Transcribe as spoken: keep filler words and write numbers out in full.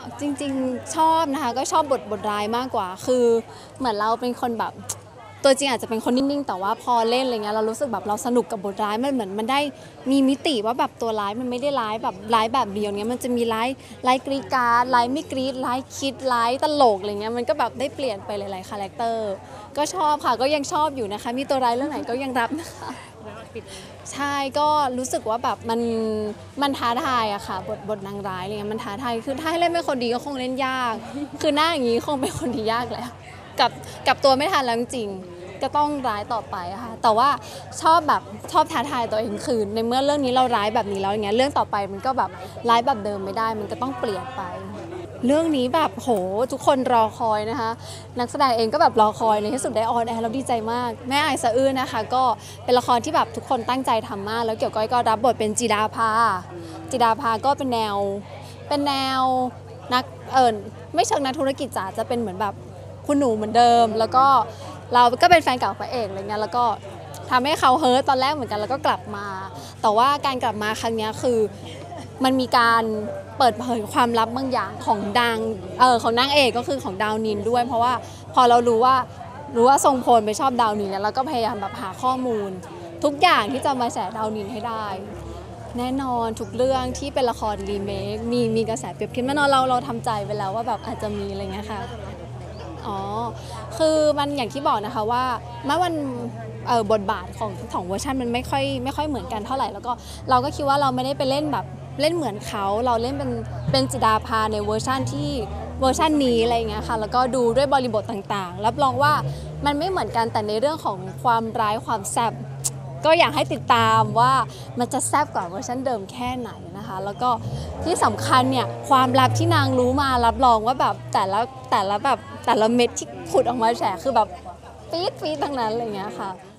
จริงๆชอบนะคะก็ชอบบทบทร้ายมากกว่าคือเหมือนเราเป็นคนแบบตัวจริงอาจจะเป็นคนนิ่งๆแต่ว่าพอเล่นอะไรเงี้ยเรารู้สึกแบบเราสนุกกับบทร้ายมันเหมือนมันได้มีมิติว่าแบบตัวร้ายมันไม่ได้ร้ายแบบร้ายแบบเดียวเงี้ยมันจะมีร้ายร้ายกรีดกราดร้ายไม่กรีดร้ายคิดร้ายตลกอะไรเงี้ยมันก็แบบได้เปลี่ยนไปหลายๆคาแรคเตอร์ก็ชอบค่ะก็ยังชอบอยู่นะคะมีตัวร้ายเรื่องไหนก็ยังรับนะคะใช่ก็รู้สึกว่าแบบมันมันท้าทายอะค่ะบทบทนางร้ายอะไรเงี้ยมันท้าทายคือถ้าให้เล่นเป็นคนดีก็คงเล่นยากคือหน้าอย่างนี้คงเป็นคนดียากแล้วกับกับตัวไม่ทันแล้วจริงๆก็ต้องร้ายต่อไปค่ะแต่ว่าชอบแบบชอบท้าทายตัวเองคือในเมื่อเรื่องนี้เราร้ายแบบนี้แล้วอย่างเงี้ยเรื่องต่อไปมันก็แบบร้ายแบบเดิมไม่ได้มันก็ต้องเปลี่ยนไปเรื่องนี้แบบโหทุกคนรอคอยนะคะนักแสดงเองก็แบบรอคอยในที่สุดได้ออนแอร์แล้วดีใจมากแม่ไอสะอื้นนะคะก็เป็นละครที่แบบทุกคนตั้งใจทำมากแล้วเกี่ยวก้อยก็รับบทเป็นจิดาภาจิดาภาก็เป็นแนวเป็นแนวนักเอิญไม่เชิงนักธุรกิจจ๋าจะเป็นเหมือนแบบคุณหนูเหมือนเดิมแล้วก็เราก็เป็นแฟนเก่าพระเอกอะไรเงี้ยแล้วก็ทำให้เขาเฮิร์ตตอนแรกเหมือนกันแล้วก็กลับมาแต่ว่าการกลับมาครั้งนี้คือมันมีการเปิดเผยความลับบางอย่างของดังเออของนางเอกก็คือของดาวนินด้วยเพราะว่าพอเรารู้ว่ารู้ว่าทรงพลไปชอบดาวนินแล้วเราก็พยายามแบบหาข้อมูลทุกอย่างที่จะมาแฉดาวนินให้ได้แน่นอนทุกเรื่องที่เป็นละครรีเมคมีมีกระแสเปรียบเทียบแน่นอนเราเราทำใจไปแล้วว่าแบบอาจจะมีอะไรเงี้ยค่ะอ๋อคือมันอย่างที่บอกนะคะว่าเมื่อวันเออบทบาทของของเวอร์ชันมันไม่ค่อยไม่ค่อยเหมือนกันเท่าไหร่แล้วก็เราก็คิดว่าเราไม่ได้ไปเล่นแบบเล่นเหมือนเขาเราเล่นเป็นเป็นจิดาภาในเวอร์ชันที่เวอร์ชันนี้อะไรเงี้ยค่ะแล้วก็ดูด้วยบริบทต่างๆรับรองว่ามันไม่เหมือนกันแต่ในเรื่องของความร้ายความแซ่บก็อยากให้ติดตามว่ามันจะแซ่บกว่าเวอร์ชันเดิมแค่ไหนนะคะแล้วก็ที่สำคัญเนี่ยความลับที่นางรู้มารับรองว่าแบบแต่ละแต่ละแบบแต่ละเม็ดที่ขุดออกมาแฉคือแบบปี๊ดปี๊ดทั้งนั้นอะไรเงี้ยค่ะ